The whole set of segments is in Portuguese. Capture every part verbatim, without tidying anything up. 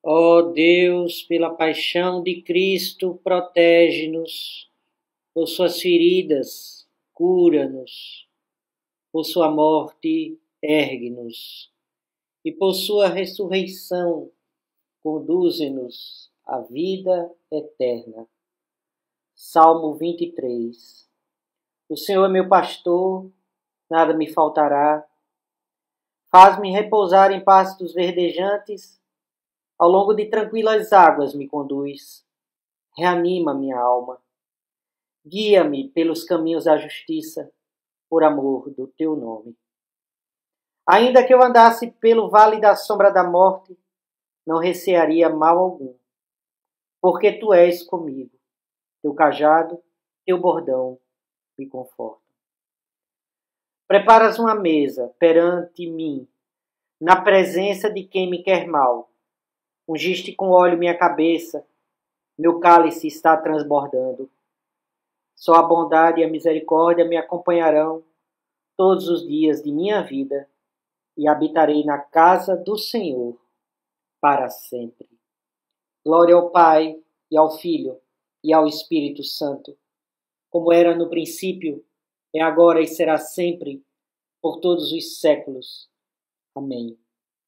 Ó Deus, pela paixão de Cristo, protege-nos. Por suas feridas, cura-nos. Por sua morte, ergue-nos. E por sua ressurreição, conduze-nos à vida eterna. Salmo vinte e três. O Senhor é meu pastor, nada me faltará. Faz-me repousar em pastos verdejantes. Ao longo de tranquilas águas me conduz. Reanima minha alma. Guia-me pelos caminhos da justiça, por amor do teu nome. Ainda que eu andasse pelo vale da sombra da morte, não recearia mal algum, porque tu és comigo. Teu cajado, teu bordão me confortam. Preparas uma mesa perante mim, na presença de quem me quer mal. Ungiste com óleo minha cabeça, meu cálice está transbordando. Só a bondade e a misericórdia me acompanharão todos os dias de minha vida, e habitarei na casa do Senhor para sempre. Glória ao Pai, e ao Filho, e ao Espírito Santo, como era no princípio, é agora e será sempre, por todos os séculos. Amém.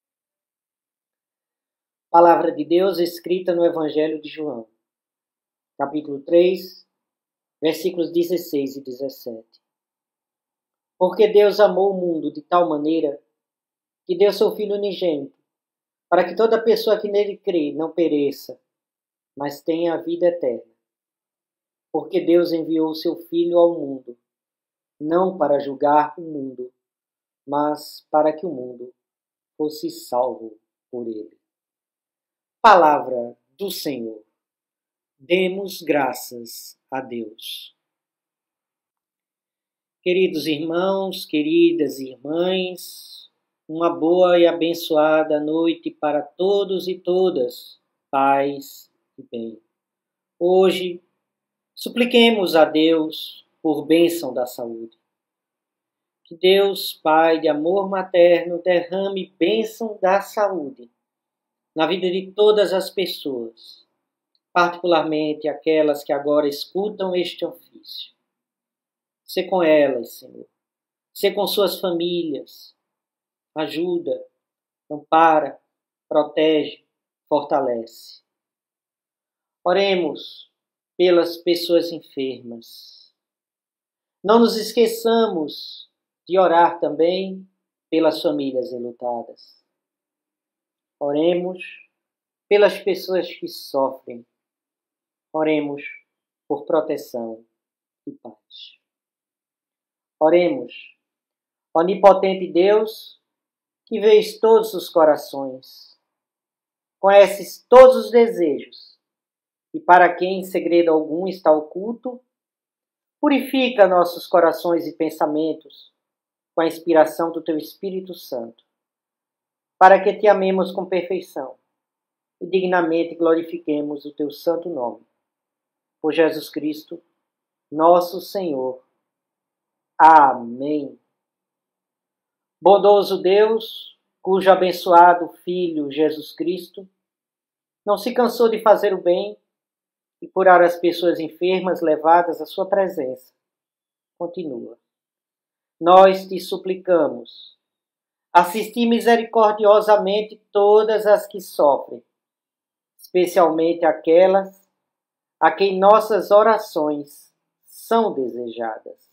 Palavra de Deus escrita no Evangelho de João, capítulo três, versículos dezesseis e dezessete. Porque Deus amou o mundo de tal maneira que deu seu Filho unigênito, para que toda pessoa que nele crê não pereça, mas tenha a vida eterna. Porque Deus enviou seu Filho ao mundo, não para julgar o mundo, mas para que o mundo fosse salvo por ele. Palavra do Senhor. Demos graças a Deus. Queridos irmãos, queridas irmãs, uma boa e abençoada noite para todos e todas, paz e bem. Hoje, supliquemos a Deus por bênção da saúde. Que Deus, Pai de amor materno, derrame bênção da saúde na vida de todas as pessoas, particularmente aquelas que agora escutam este ofício. Sê com elas, Senhor. Sê com suas famílias. Ajuda, ampara, protege, fortalece. Oremos pelas pessoas enfermas. Não nos esqueçamos de orar também pelas famílias enlutadas. Oremos pelas pessoas que sofrem. Oremos por proteção e paz. Oremos, onipotente Deus, que vês todos os corações, conheces todos os desejos, e para quem segredo algum está oculto, purifica nossos corações e pensamentos com a inspiração do teu Espírito Santo, para que te amemos com perfeição e dignamente glorifiquemos o teu santo nome. Por Jesus Cristo, nosso Senhor. Amém. Bondoso Deus, cujo abençoado Filho Jesus Cristo não se cansou de fazer o bem e curar as pessoas enfermas levadas à sua presença, continua. Nós te suplicamos, assisti misericordiosamente todas as que sofrem, especialmente aquelas a quem nossas orações são desejadas.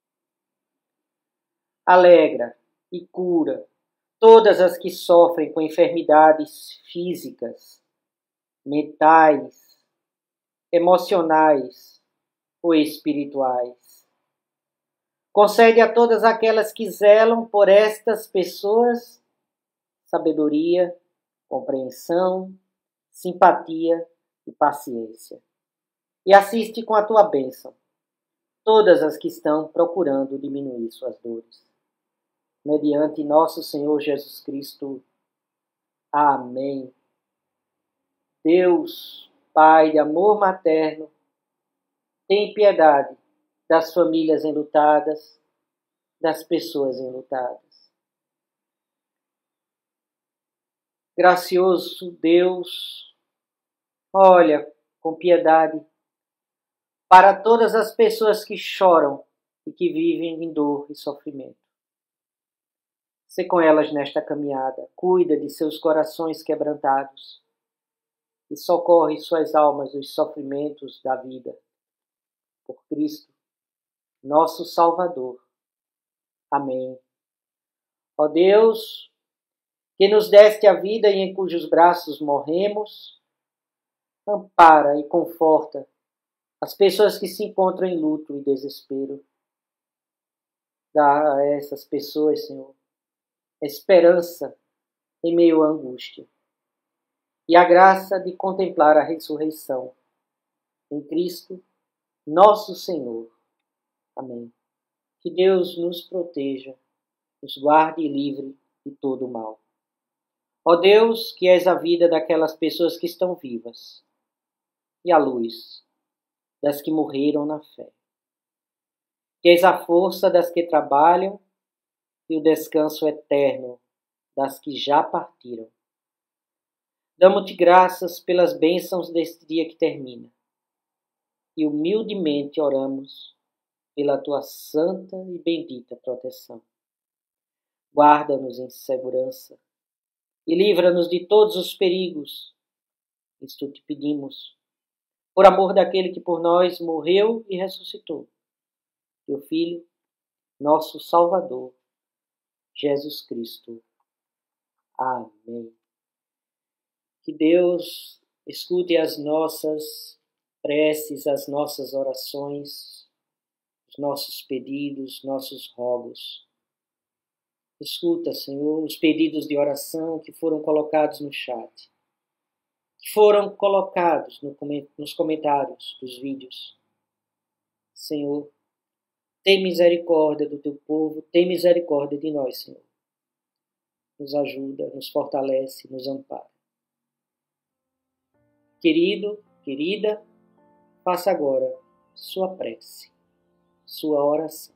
Alegra e cura todas as que sofrem com enfermidades físicas, mentais, emocionais ou espirituais. Concede a todas aquelas que zelam por estas pessoas sabedoria, compreensão, simpatia e paciência. E assiste com a tua bênção todas as que estão procurando diminuir suas dores. Mediante nosso Senhor Jesus Cristo. Amém. Deus, Pai de amor materno, tem piedade das famílias enlutadas, das pessoas enlutadas. Gracioso Deus, olha com piedade para todas as pessoas que choram e que vivem em dor e sofrimento. Sê com elas nesta caminhada, cuida de seus corações quebrantados e socorre suas almas dos sofrimentos da vida. Por Cristo, nosso Salvador. Amém. Ó Deus, que nos deste a vida e em cujos braços morremos, ampara e conforta as pessoas que se encontram em luto e desespero. Dá a essas pessoas, Senhor, esperança em meio à angústia e a graça de contemplar a ressurreição em Cristo, nosso Senhor. Amém. Que Deus nos proteja, nos guarde e livre de todo o mal. Ó Deus, que és a vida daquelas pessoas que estão vivas e a luz das que morreram na fé. Que és a força das que trabalham e o descanso eterno das que já partiram. Damos-te graças pelas bênçãos deste dia que termina e humildemente oramos pela tua santa e bendita proteção. Guarda-nos em segurança e livra-nos de todos os perigos. Isto te pedimos, por amor daquele que por nós morreu e ressuscitou, teu Filho, nosso Salvador, Jesus Cristo. Amém. Que Deus escute as nossas preces, as nossas orações, os nossos pedidos, nossos rogos. Escuta, Senhor, os pedidos de oração que foram colocados no chat, que foram colocados no, nos comentários dos vídeos. Senhor, tem misericórdia do teu povo, tem misericórdia de nós, Senhor. Nos ajuda, nos fortalece, nos ampara. Querido, querida, faça agora sua prece, sua oração.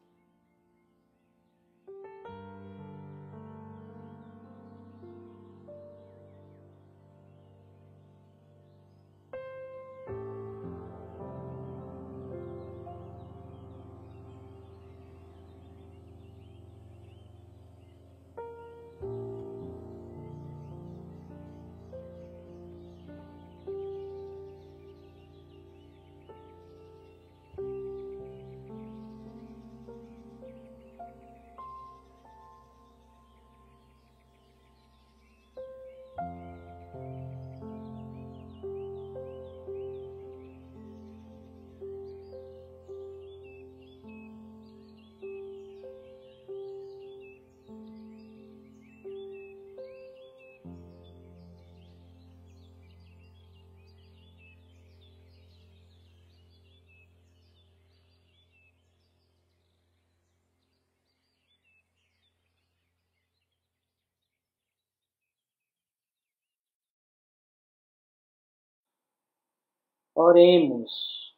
Oremos.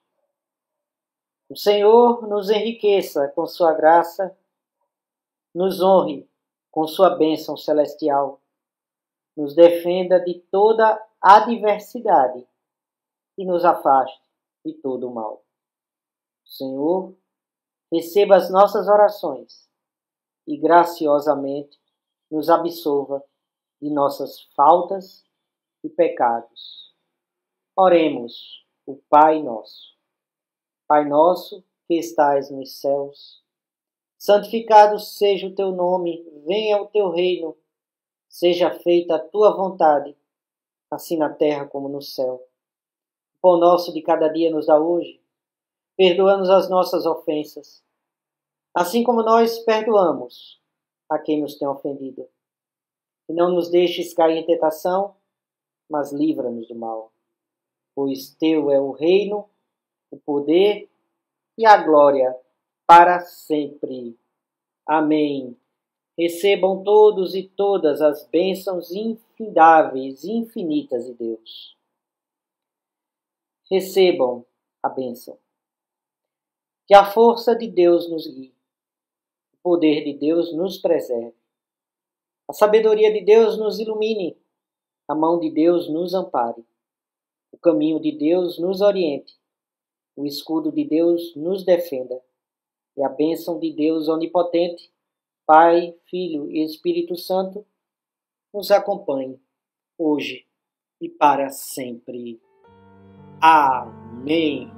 O Senhor nos enriqueça com sua graça, nos honre com sua bênção celestial, nos defenda de toda adversidade e nos afaste de todo o mal. O Senhor receba as nossas orações e graciosamente nos absolva de nossas faltas e pecados. Oremos. O Pai Nosso. Pai nosso que estais nos céus, santificado seja o teu nome, venha o teu reino, seja feita a tua vontade, assim na terra como no céu. O pão nosso de cada dia nos dá hoje, perdoa-nos as nossas ofensas, assim como nós perdoamos a quem nos tem ofendido. E não nos deixes cair em tentação, mas livra-nos do mal. Pois teu é o reino, o poder e a glória para sempre. Amém. Recebam todos e todas as bênçãos infindáveis e infinitas de Deus. Recebam a bênção. Que a força de Deus nos guie, o poder de Deus nos preserve, a sabedoria de Deus nos ilumine a mão de Deus nos ampare, o caminho de Deus nos oriente, o escudo de Deus nos defenda, e a bênção de Deus onipotente, Pai, Filho e Espírito Santo, nos acompanhe, hoje e para sempre. Amém.